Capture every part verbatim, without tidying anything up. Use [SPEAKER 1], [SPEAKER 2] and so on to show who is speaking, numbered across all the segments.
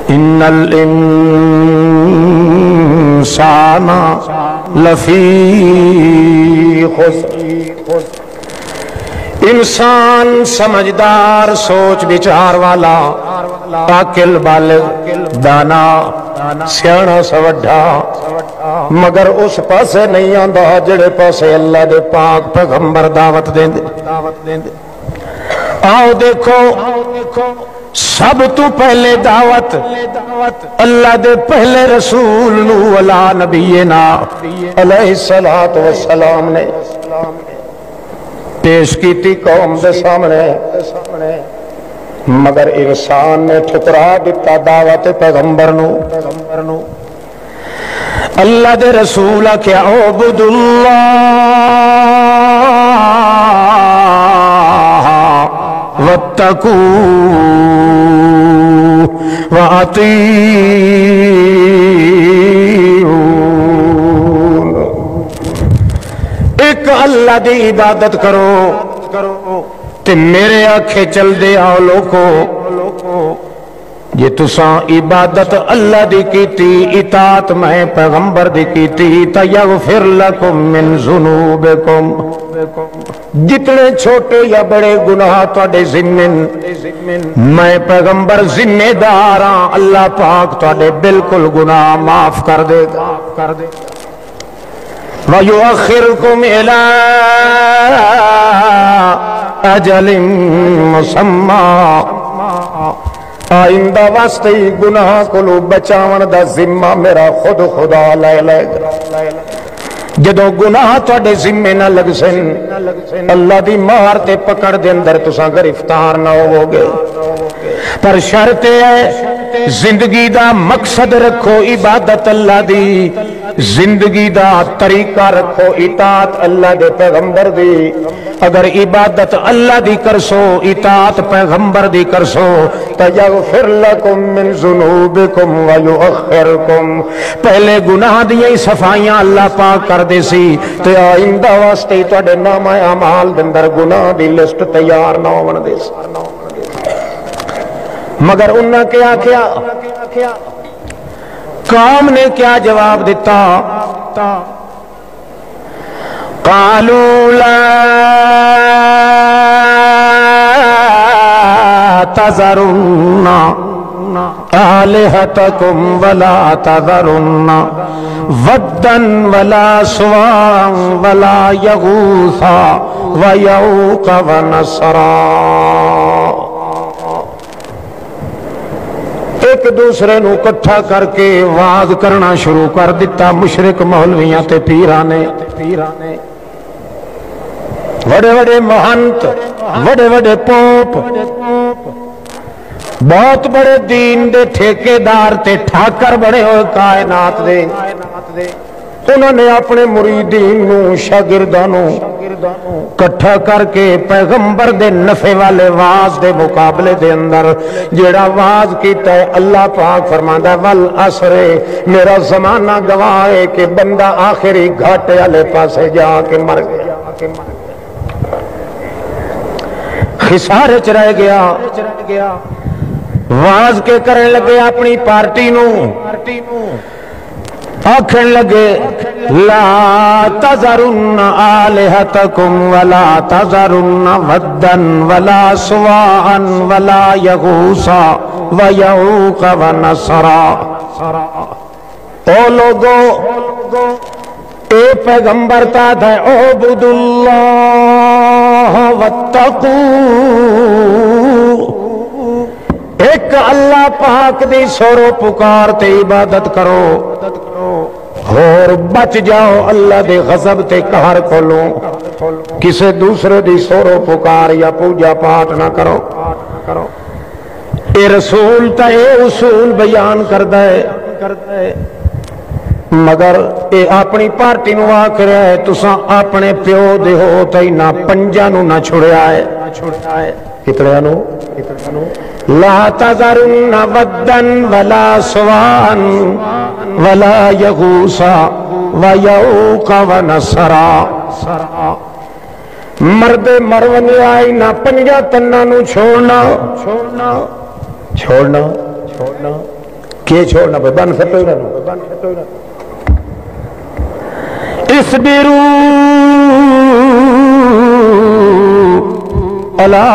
[SPEAKER 1] ان الانسان لفی خسر، انسان سمجھدار سوچ بچار والا عاقل بالغ دانا سیانا سوڈھا مگر اس پاسے نہیں آندا جڑے پاسے اللہ دے پاک پیغمبر دعوت دیں دے۔ آؤ دیکھو سب تو پہلے دعوت اللہ دے پہلے رسول نو علی نبینا علیہ السلام نے پیش کی تھی قوم دے سامنے، مگر انسان نے ٹھکرا دیتا دعوت پیغمبر نو۔ اللہ دے رسول کیا عبد اللہ واتقوا واطیعون، ایک اللہ دی عبادت کرو تے میرے آنکھیں چل دے آؤ لوگو، یہ تساں عبادت اللہ دی کیتی اطاعت میں پیغمبر دی کیتی تیغفر لکم من ذنوبکم، جتنے چھوٹے یا بڑے گناہ تواڈے ذمہ میں پیغمبر ذمہ دار ہاں، اللہ پاک تواڈے بالکل گناہ معاف کر دے گا۔ وَيُؤَخِّرُكُمْ إِلَىٰ أَجَلٍ مُّسَمًّى، آئندہ واسطے گناہ کو بچاون دا ذمہ میرا خود خدا لے لے گا۔ جدو گناہ تواڈے ذمے نہ لگ سن اللہ دی مار تے پکڑ دے اندر تساں گرفتار نہ ہوو گے، پر شرط ہے زندگی دا مقصد رکھو عبادت اللہ دی، زندگی دا طریقہ رکھو اطاعت اللہ دے پیغمبر دی۔ اگر عبادت اللہ دی کرسو اطاعت پیغمبر دی کرسو تیغفر لکم من ذنوبکم ویؤخرکم، پہلے گناہ دیاں صفائیاں اللہ پاک کر دے سی تے آئندہ واسطے تواڈے نامہ اعمال دے اندر گناہ دی لسٹ تیار نہ ہون دے سی۔ مگر انہاں کیا کیا قوم نے کیا جواب دیتا؟ قالوا لا تذرن آلہتکم ولا تذرن ودا ولا سواعا ولا یغوث ویعوق ونسرا، ایک دوسرے نو کٹھا کر کے واز کرنا شروع کر دیتا مشرک مولویاں تے پیرانے، بڑے بڑے مہنت، بڑے بڑے پوپ، بہت بڑے دین دے ٹھیکے دار تے ٹھاکر بڑے ہوئے کائنات دے، انہوں نے اپنے مریدین نو شاگردانوں کٹھا کر کے پیغمبر دے نفع والے واز دے مقابلے دے اندر جیڑا واز کیتا ہے اللہ پاک فرماندا ہے والعصر، میرا زمانہ گواہ ہے کہ بندہ آخری گھاٹے والے پاسے جا کے مر گیا، خسارے چ رہ گیا۔ واز کے کرنے لگے اپنی پارٹی نو، آکھن لگے لا تذرن آلہتکم ولا تذرن ودا ولا سواعا ولا یغوث ویعوق ونسرا، او لوگو اے پیغمبر تا تھا عبد اللہ واتقوا، ایک اللہ پاک دی سورو پکار تے عبادت کرو اور بچ جاؤ اللہ دے غضب تے قہر کھولوں، کسے دوسرے دی سورو پکار یا پوجا پاٹ نہ کرو۔ اے رسول تا اے اصول بیان کردہ ہے، مگر اے اپنی پارٹی نو آکھ رہا ہے تساں اپنے پیو دے ہو تے نہ پنجا نو نہ چھڑیا ہے، کتنے نو لا تذرن ودا ولا سواعا ولا یغوث ویعوق ونسرا، مرد مرون آئی نہ پنجا تنہ نو چھوڑنا چھوڑنا چھوڑنا کہ چھوڑنا پہ بن سٹو ہی رہنا اصبروا علی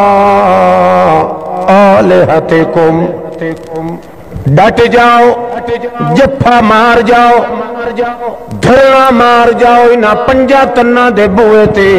[SPEAKER 1] آلہتکم ڈٹ جاؤ جفا مار جاؤ دھرنا مار جاؤ انہاں پنجا تنہ دے بوئے تے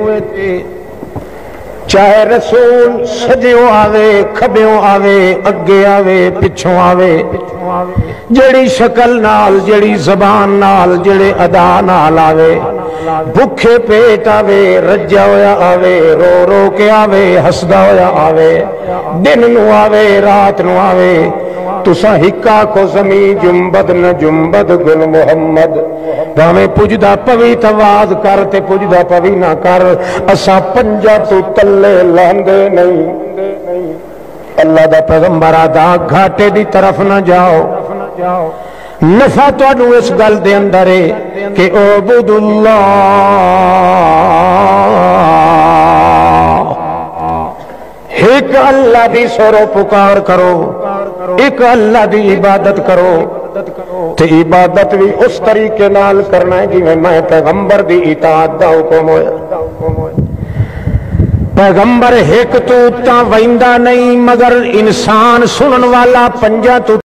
[SPEAKER 1] چاہے رسول سجیوں آوے کھبیوں آوے اگے آوے پچھوں آوے جڑی شکل نال جڑی زبان نال جڑے ادا نال آوے بھکھے پیٹ آوے رجا ہویا آوے رو رو کے آوے ہسدا ہویا آوے دن نو آوے رات نو آوے تسا ہکا کو زمین جنبد نہ جنبد گل محمد بھاویں پجدا پوی تواز کر تے پجدا پوی نہ کر اسا پنجا تو تلے لاندے نہیں اللہ دا پیغمبر آدھا گھاٹے دی طرف نہ جاؤ نفع تو انو اس گل دے اندر ہے کہ عبد اللہ ایک اللہ دی سورو پکار کرو ایک اللہ دی عبادت کرو تے عبادت بھی اس طریقے نال کرنا ہے جی میں پیغمبر دی اطاعت دا حکم ہویا پیغمبر ایک تو تا ویندہ نہیں مگر انسان سنن والا پنجا تو